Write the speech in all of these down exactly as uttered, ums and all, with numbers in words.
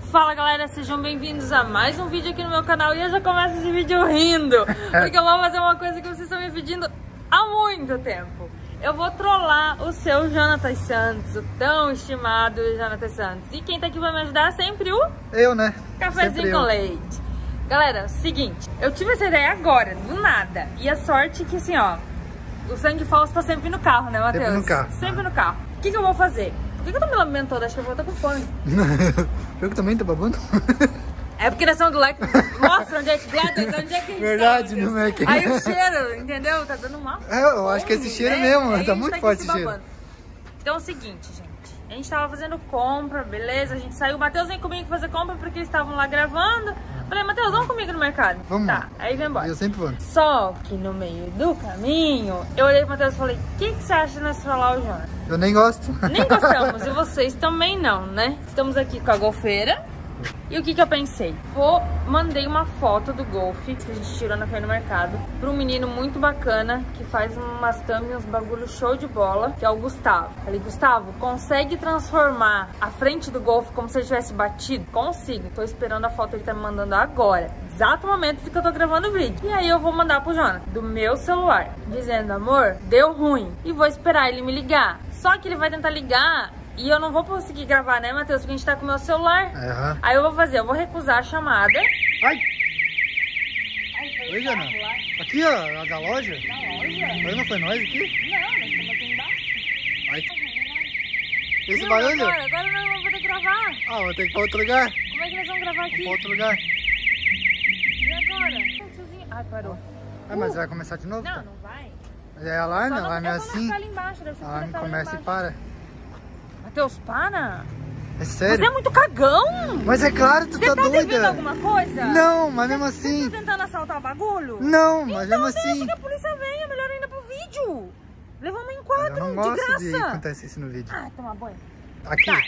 Fala galera, sejam bem-vindos a mais um vídeo aqui no meu canal. E eu já começo esse vídeo rindo, porque eu vou fazer uma coisa que vocês estão me pedindo há muito tempo. Eu vou trollar o seu Jonathan Santos, o tão estimado Jonathan Santos. E quem tá aqui vai me ajudar é sempre o... Eu, né? Cafezinho com leite. Galera, seguinte, eu tive essa ideia agora, do nada. E a sorte é que assim, ó, o sangue falso tá sempre no carro, né, Matheus? Sempre no carro. Sempre no carro. O que que eu vou fazer? Por que que eu tô me lambendo toda? Acho que eu vou estar com fome. Eu que também tô babando. É porque nós somos do like. Mostra onde é que guarda, onde é que a gente Verdade, tá, não é que... Aí o cheiro, entendeu? Tá dando uma fome, É, eu acho que é esse cheiro né? mesmo, Aí tá a gente muito aqui forte se esse cheiro. babando. Então é o seguinte, gente. A gente tava fazendo compra, beleza? A gente saiu. O Matheus vem comigo fazer compra porque eles estavam lá gravando. Falei, Matheus, vamos comigo no mercado. Vamos tá, lá. Aí vem embora. Eu sempre vou. Só que no meio do caminho, eu olhei pro Matheus e falei, o que, que você acha de nós trollar o Jonas? Eu nem gosto. Nem gostamos, e vocês também não, né? Estamos aqui com a golfeira. E o que que eu pensei? Vou, mandei uma foto do golfe que a gente tirou na feira no mercado para um menino muito bacana que faz umas thumb, uns bagulho show de bola, que é o Gustavo. Falei, Gustavo, consegue transformar a frente do golfe como se ele tivesse batido? Consigo, tô esperando a foto, ele tá me mandando agora. Exato momento que eu tô gravando o vídeo. E aí eu vou mandar pro Jonathan, do meu celular, dizendo, amor, deu ruim. E vou esperar ele me ligar. Só que ele vai tentar ligar e eu não vou conseguir gravar, né, Matheus? Porque a gente tá com o meu celular. Uhum. Aí eu vou fazer, eu vou recusar a chamada. Ai! Ai, Oi, Jana. Aqui, ó, a da loja. Na loja? Mas não foi nós aqui? Não, nós estamos aqui embaixo. Ai. Esse Não, barulho? Agora, agora nós vamos poder gravar. Ah, vou ter que ir pra outro lugar. Como é que nós vamos gravar Vou aqui? pra outro lugar. E agora? Tiozinho. Ai, parou. Ah, mas vai começar de novo? Não, não vai. Mas é alarme, Só não- alarme é eu vou assim. marcar ali embaixo, deve ser por Alarme essa hora começa e embaixo. para. Matheus, para. É Você sério? é muito cagão. Mas é claro, tu Você tá, tá devendo doida. alguma coisa? Não, mas mesmo Você assim. tá tentando assaltar o bagulho? Não, mas Então mesmo deixa assim. que a polícia venha, melhor ainda pro vídeo. Levamos em Mas quadro, eu não de gosto graça. de que aconteça isso no vídeo. Ah, toma banho. Aqui. Tá.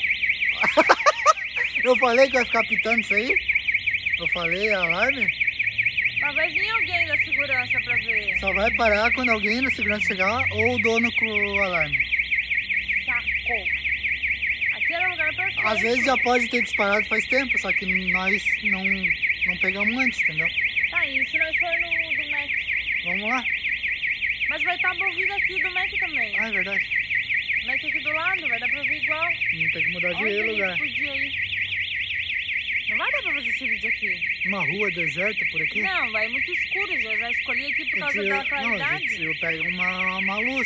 Eu falei que vai ficar pitando isso aí? Eu falei alarme? Mas vai vir alguém da segurança pra ver. Só vai parar quando alguém na segurança chegar ou o dono com o alarme. Saco. Aqui era o lugar perfeito. Às vezes já pode ter disparado faz tempo, só que nós não, não pegamos antes, entendeu? Tá, e se nós for no do Mac? Vamos lá? Mas vai estar ouvido aqui do Mac também. Ah, é verdade. Mac aqui do lado, vai dar pra ouvir igual. Não tem que mudar de Onde a gente lugar. podia ir? Não vai dar pra fazer esse vídeo aqui. Uma rua deserta por aqui? Não, vai muito escuro, já, já escolhi aqui por causa Eu da tiro- Não, claridade. eu pego uma, uma luz.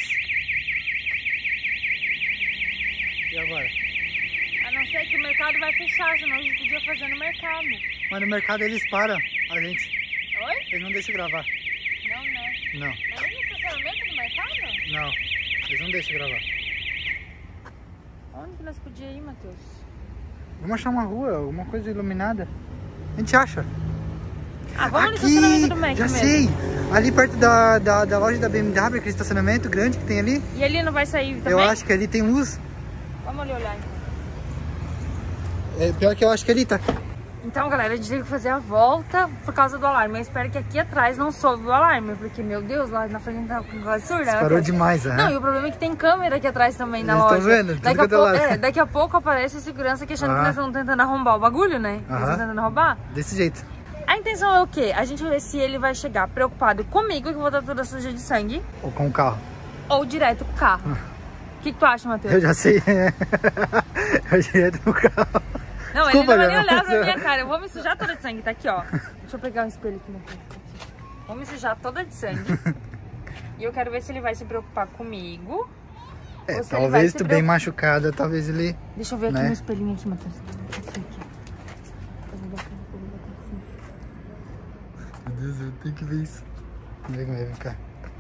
E agora? A não ser que o mercado vai fechar, senão a gente podia fazer no mercado. Mas no mercado eles param a gente. Oi? Eles não deixam gravar. Não, né? Não, Mas nem no estacionamento do mercado? não. Eles não deixam gravar. Onde que nós podíamos ir, Matheus? Vamos achar uma rua, alguma coisa iluminada. A gente acha. Ah, vamos no estacionamento do Mac já mesmo. sei. Ali perto da, da, da loja da B M W, aquele estacionamento grande que tem ali. E ali não vai sair também? Eu acho que ali tem luz. Vamos ali olhar então. É, pior que eu acho que ali tá. Então, galera, a gente teve que fazer a volta por causa do alarme. Eu espero que aqui atrás não soube o alarme, porque, meu Deus, lá na frente tá com voz surda. né, Parou Matheus? demais, né? Não, e o problema é que tem câmera aqui atrás também na Eles loja. tão vendo, tudo daqui, a quanto é pou- lado. é, daqui a pouco aparece o segurança que achando Aham. que nós estamos tentando arrombar o bagulho, né? Eles Aham. estão tentando roubar. Desse jeito. A intenção é o quê? A gente ver se ele vai chegar preocupado comigo, que eu vou estar toda suja de sangue, Ou com o carro. ou direto com o carro. O que, que tu acha, Matheus? Eu já sei. Eu direto no carro. Não, Desculpa, ele não vai nem Jana, olhar pra mas- minha cara. Eu vou me sujar toda de sangue, tá aqui, ó. Deixa eu pegar um espelho aqui, Matheus. Vou me sujar toda de sangue. E eu quero ver se ele vai se preocupar comigo. É, ou se ele vai talvez se tu bem preocupar- machucada, talvez ele... Deixa eu ver aqui né? no espelhinho aqui, Matheus. Esse aqui. Eu vou botar, eu vou botar assim. Meu Deus, eu tenho que ver isso. Vem cá, vem cá.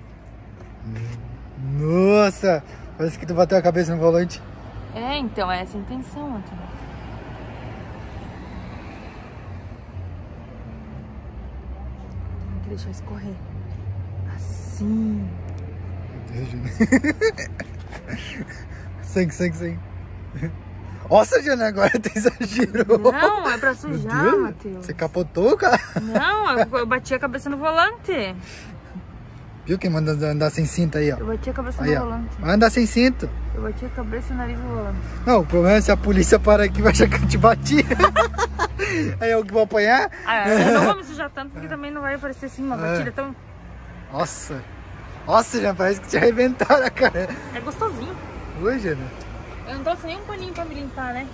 Nossa! Parece que tu bateu a cabeça no volante. É, então, é essa a intenção, Matheus. Tem que deixar escorrer. Assim. Meu Deus, Jana. Sangue, sangue, sangue. Nossa, Jana, agora tu exagerou. Não, é pra Meu sujar, Deus, Matheus. você capotou, cara? Não, eu, eu bati a cabeça no volante. Viu quem manda andar sem cinto aí, ó? Eu bati a cabeça Aí, no ó. volante. Vai andar sem cinto. Eu bati a cabeça no nariz no volante. Não, o problema é se a polícia parar aqui vai achar que eu te bati. Aí eu que vou apanhar? Ah, eu não vou me sujar tanto, porque também não vai aparecer assim uma batida tão... Nossa. Nossa, já parece que te arrebentaram a cara. É gostosinho. Oi, Jana. Eu não trouxe nenhum paninho pra me limpar, né?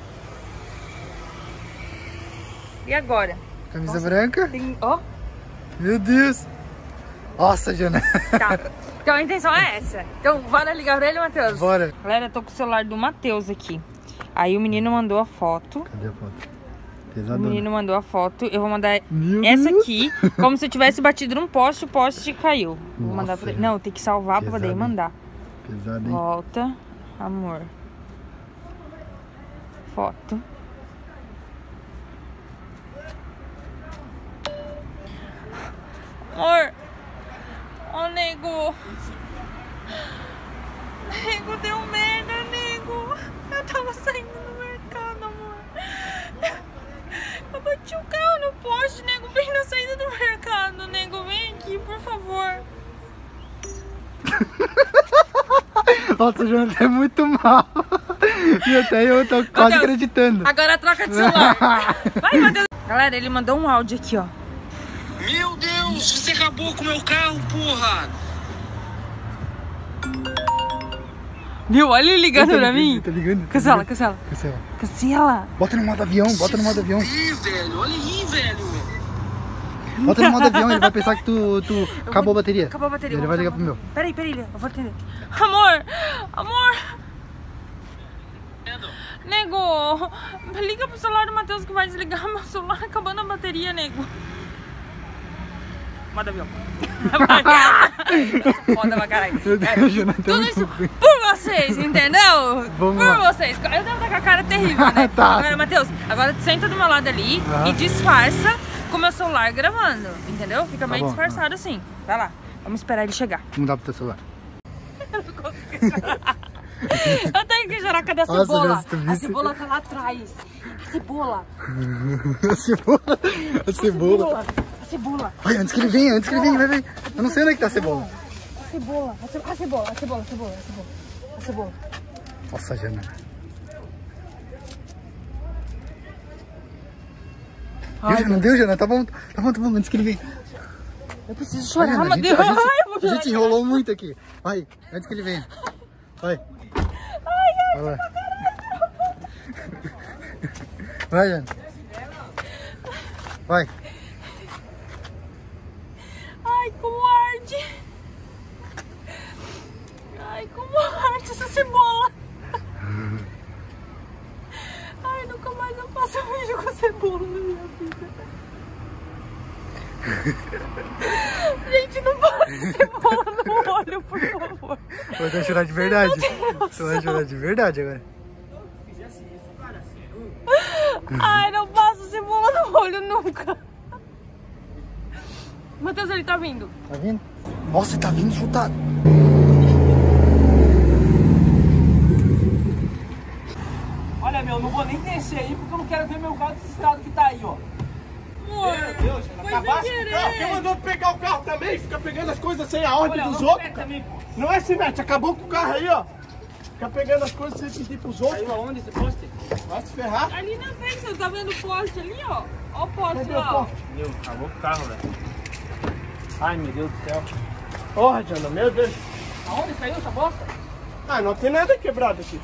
E agora? Camisa Nossa, branca. Tem... Ó. Meu Deus. Nossa, Jana. Tá. Então a intenção é essa. Então bora ligar pra ele, Matheus? Bora. Galera, eu tô com o celular do Matheus aqui. Aí o menino mandou a foto. Cadê a foto? O Pesadona. menino mandou a foto. Eu vou mandar Meu essa Deus. aqui, como se eu tivesse batido num poste, o poste caiu. Vou Nossa, mandar pra ele. Não, tem que salvar pesado, pra poder hein? mandar. Pesado, hein? Volta, amor. Foto. Amor. Ô, nego. Nego, deu merda, nego. Eu tava saindo no mercado, amor. Eu bati o carro no poste, nego, bem na saída do mercado. Nego, vem aqui, por favor. Nossa, o Jonas é muito mal. E até eu tô quase Deus. acreditando. Agora troca de celular. Vai, Matheus. Galera, ele mandou um áudio aqui, ó. Meu Deus, você acabou com o meu carro, porra! Viu? Olha ele ligando Tá pra ligando, mim. Tá ligando? tá Cancela, ligando. cancela. Cancela. Cancela. Bota no modo avião, bota no modo avião. Ih, velho, olha aí, velho! Bota no modo avião, ele vai pensar que tu, tu acabou a bateria. Acabou a bateria. Ele vou vai botar ligar pro no- meu. Peraí, peraí, eu vou atender. Amor, amor. Nego, liga pro celular do Matheus que vai desligar meu celular, acabando a bateria, nego. Modo avião. Foda pra caralho. Meu Deus, Jonathan, Tudo muito isso ruim. por vocês, entendeu? Vamos por lá. vocês. Eu devo estar com a cara terrível, né? Tá. Agora, Matheus, agora tu senta do meu lado ali Aham. e disfarça com o meu celular gravando, entendeu? Fica meio bom, disfarçado assim. Vai lá, vamos esperar ele chegar. Não dá pro teu celular. Eu não consigo chorar. Eu tenho que chorar, cadê a Nossa, cebola? Deus, tu viu A isso? cebola tá lá atrás. A cebola. A cebola. A cebola. A cebola. Olha, antes que ele venha, antes que ele venha, vai, vai. Eu não sei onde é que tá a cebola. A cebola. A cebola. A cebola. A cebola. A cebola. A cebola. A cebola. Nossa, Jana. Deu, Jana, deu, Jana, tá bom, tá bom, tá bom, antes que ele venha. Eu preciso Vai, chorar, Jana, a gente, Matheus. a gente, Ai, eu vou a chorar. gente enrolou muito aqui. Vai, antes que ele venha. Vai. Vai lá. Vai, Jana. Vai. Ai, como arde. Ai, como arde essa cebola. Ai, nunca mais eu faço vídeo com cebola na minha vida. Gente, não passa cebola no olho, por favor. Você vai chorar de verdade. Você vai chorar de verdade agora. Ai, não passa cebola no olho nunca. Matheus, ele tá vindo. Tá vindo? Nossa, ele tá vindo chutado. Olha, meu, não vou nem descer aí porque eu não quero ver meu carro desse estado que tá aí, ó. Amor, Meu Deus, foi acabasse sem com o carro. Quem querer. mandou pegar o carro também? Fica pegando as coisas sem a ordem Olha, dos não outros, pega cara. também, pô. Não é se mete, acabou com o carro aí, ó. Fica pegando as coisas sem pedir pros outros. Saiu aonde esse poste? Vai se ferrar. Ali na frente, você tá vendo o poste ali, ó? Ó o poste Cadê o lá, ó. poste? Meu, acabou com o carro, velho. Ai, meu Deus do céu. Porra, Jana, meu Deus. Aonde saiu essa bosta? Ah, não tem nada quebrado aqui.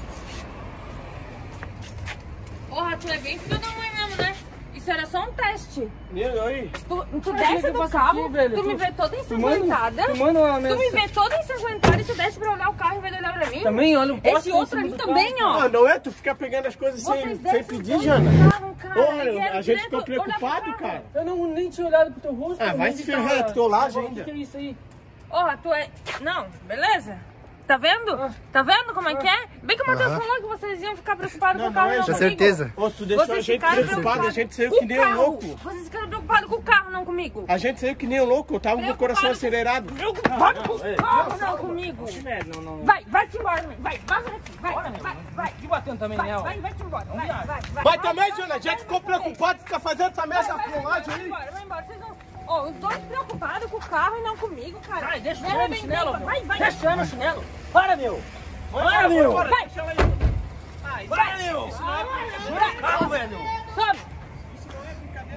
Porra, tu é bem filho da mãe mesmo, né? Isso era só um teste. Meu, aí. Tu, tu Mas o que desce eu do faço carro, aqui, velho? tu Tu- me vê toda Tu manda, ensanguentada. tu manda uma Tu me mensagem. vê toda ensanguentada e tu desce pra olhar o carro em vez de olhar pra mim? Também, olha o poste. Esse outro em cima ali do também, carro. ó. Ah, não é? Tu fica pegando as coisas sem, Vocês sem descem pedir, todos Jana. do carro, cara. Porra, E era a gente direto ficou olhar pro preocupado, carro. cara. Eu não nem tinha olhado pro teu rosto. Ah, eu vai nem se vi ferrar, tava- tu tô lá O que ainda. que é isso aí? Ó, tu é... Não, beleza? Tá vendo? Tá vendo como é que é? Bem que o Matheus Aham. falou que vocês iam ficar preocupados Não, com o carro não é, e não Tinha comigo. certeza. Ô, tu deixou a Vocês gente ficaram preocupado, a preocupados gente saiu com que o nem um carro. louco. Vocês ficaram preocupados com o carro, não comigo. A gente saiu que nem um louco, eu tava com o coração Preocupado com- acelerado. Preocupado com o carro, não comigo. Velho, não, não, não. Vai, vai-te embora, mãe. Vai, vaza daqui. Vai, Bora, vai, meu. vai. Que batendo também, Vai, né, ó. vai, vai-te embora. Vai, vai, vai. Vai também, Jana, a gente ficou preocupado de ficar fazendo essa merda Vai, vai, filmagem vai, aí. vai embora, vai embora. Vocês não... Ó, os dois preocupados com o carro e não comigo, cara. Vai, deixa Me eu ver arrebentei, no chinelo, meu. vai, vai. Deixa eu ver no chinelo. Para, meu. Para, meu. Bora, Vai. deixa ela aí. Para, meu. Vai. Jura carro, velho. Sobe.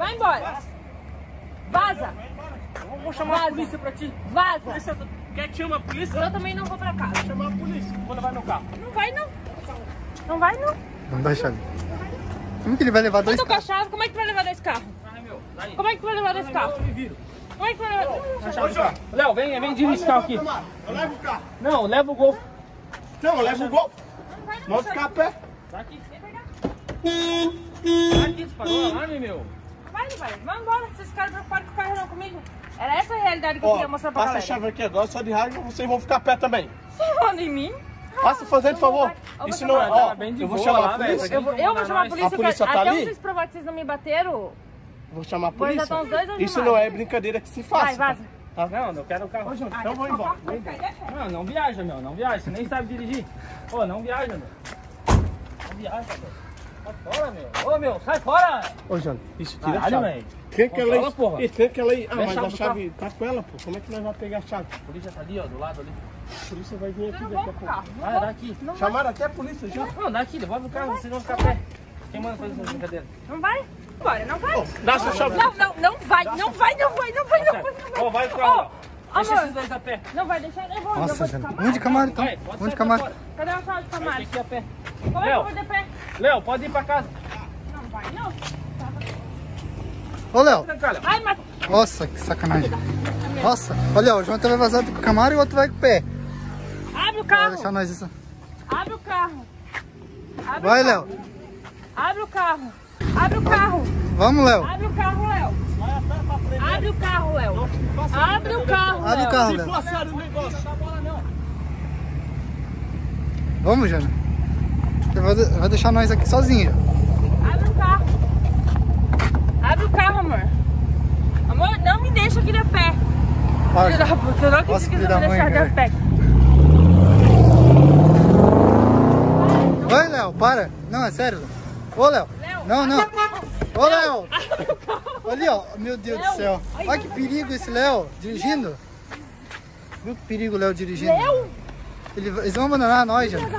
Vai embora. Vaza. Eu vou chamar Vaza. a polícia pra ti. Vaza. Polícia, quer que chama a polícia? Eu também não vou pra casa. Vou chamar a polícia quando vai no carro. Não vai, não. Não vai, não. Vamos dar a chave. Como que ele vai levar Eu dois tô com a carros? chave, como é que tu vai levar dois carros? Vai, meu. Daí. Como é que tu vai levar dois carros? Eu me viro. Como é que tu vai levar... Ô, João. Léo, vem, vem dirigir esse carro aqui. Eu levo o carro. Não, leva o Golf. Não, eu levo o gol. Não vai, não. Vamos ficar a pé. Tá aqui. Vem pegar. Tá aqui, disparou o alarme, meu. Vai, vai. Vamos embora. Vocês ficaram preocupados com o carro não comigo. Era essa a realidade que eu Ó, queria mostrar pra passa a galera. chave aqui agora, só de raiva, vocês vão ficar a pé também. Você manda em mim? Passa fazendo favor. Eu vou Isso chamar- não, ó, Tá bem de eu vou boa chamar lá, a velho. polícia. Eu vou, eu vou chamar a polícia. A polícia que- tá até ali? vocês provar que vocês não me bateram. Vou chamar a Vou já polícia. estão os dois ou Isso jamais? não é brincadeira que se faça. Vai, vaza. Tá? Não, eu quero o carro. Ô, Júnior, Ah, então eu vou quer embora. ficar com- vai ficar de pé. Não, não viaja, meu. Não viaja. Você nem sabe dirigir. Ô, não viaja, meu. Não viaja, meu. Sai fora, meu. Ô, meu, sai fora. Ô, Júnior, isso, tira a Caralho, chave. velho. Tranca ela Controla, aí. porra. Ih, tranca ela aí. Ah, Vê a mas chave a do chave tá com ela, pô. Como é que nós vamos pegar a chave? A polícia tá ali, ó, do lado ali. A polícia vai vir aqui Eu não daqui vou a pro pouco. carro. Não Vai, vou. dá aqui. Não vai. Chamaram até a polícia já. Não, dá aqui, devolve o carro, vocês vão ficar a pé. Quem manda fazer essa brincadeira? Não vai? Bora, não vai. Dá sua chave. Não, não, não vai, não vai, não vai, não vai, não vai, não vai. Ô, vai pro carro, ó. Deixa amor. esses dois a pé. Não vai deixar, eu vou, eu Nossa, vou de Jana. Camaro. Vamos de Camaro então. Vai, pode Vamos de sair Camaro. pra fora. Cadê a chave de Vai Camaro? aqui a pé. Como é que eu Léo, vou de pé? Léo, pode ir pra casa. Não vai, não. Ô, Léo. Tranca, Léo. Ai, mas... Nossa, que sacanagem. Nossa, olha, o João vai vazar com o Camaro e o outro vai com o pé. Abre o Vai carro. deixar nós isso. Abre o carro. Abre Vai, o carro. Léo. Abre o carro. Abre o carro. Vamos, Léo. Abre o carro, Léo. Vai a pé pra frente. Abre o carro, Léo. Abre o carro, Abre o Léo. carro, Se Léo. for sério o negócio. Vamos, Jana. Você vai de- vai deixar nós aqui sozinho. Abre o carro. Abre o carro, amor. Amor, não me deixa aqui de pé. Ó, Filho da puta, eu não Nossa, acredito que filho você da vai mãe, deixar cara. de pé. Oi, Léo, para. Não, é sério. Léo. Ô, Léo. Léo, Não, não. abre o carro. Ô, Léo. Abre o carro. Ali, ó. Meu Deus Léo. do céu. Ai, Olha que meu perigo esse Léo dirigindo. Viu que perigo o Léo dirigindo? Léo. Ele- Eles vão abandonar nós, Jana.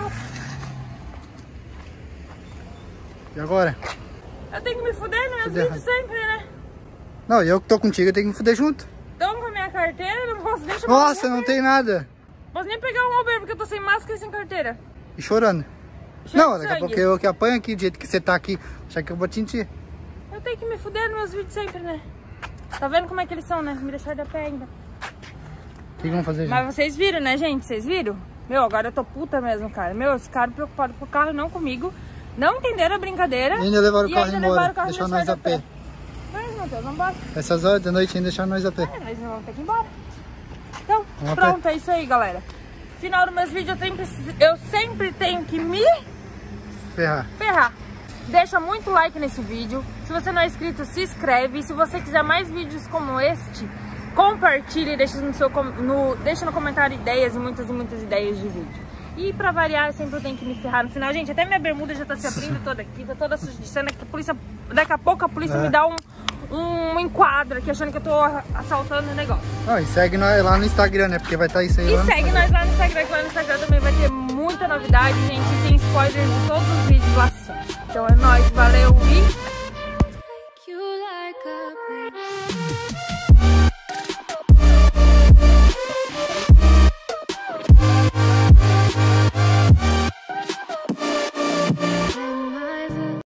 E agora? Eu tenho que me fuder nos meus Fuder. vídeos sempre, né? Não, eu que tô contigo, eu tenho que me fuder junto. Então com a minha carteira, eu não posso nem chamar Nossa, o não Uber. tem nada. Posso nem pegar um Uber porque eu tô sem máscara e sem carteira. E chorando. Cheio Não, de daqui a sangue. pouco eu que apanho aqui, do jeito que você tá aqui. Achar que eu vou te sentir. Eu tenho que me fuder nos meus vídeos sempre, né? Tá vendo como é que eles são, né? Me deixaram de pé ainda. O que vamos fazer, Jana? Mas vocês viram, né, gente? Vocês viram? Meu, agora eu tô puta mesmo, cara. Meu, esse cara preocupado com o carro, não comigo. Não entenderam a brincadeira. E ainda levaram o e carro ainda embora. levaram o carro e Deixaram me nós a deixaram pé. Mas, Matheus, vamos embora. Essas horas da noite ainda deixaram nós a pé. É, nós vamos ter que ir embora. Então, Vamos a pronto, é isso aí, galera. Final dos meus vídeos, eu, sempre, eu sempre tenho que me Ferrar. ferrar. Deixa muito like nesse vídeo. Se você não é inscrito, se inscreve. E se você quiser mais vídeos como este, compartilhe e deixa no, seu, com- no, deixa no comentário ideias e muitas e muitas ideias de vídeo. E pra variar, sempre eu tenho que me ferrar no final. Gente, até minha bermuda já tá se abrindo toda aqui, tá toda suja. Que a polícia, daqui a pouco a polícia É. me dá um, um enquadro aqui, achando que eu tô assaltando o negócio. Não, e segue nós lá no Instagram, né? Porque vai estar isso aí E lá no segue Instagram. nós lá no Instagram, que lá no Instagram também vai ter muita novidade, gente. E tem spoilers de todos os vídeos lá. Então é nóis, valeu e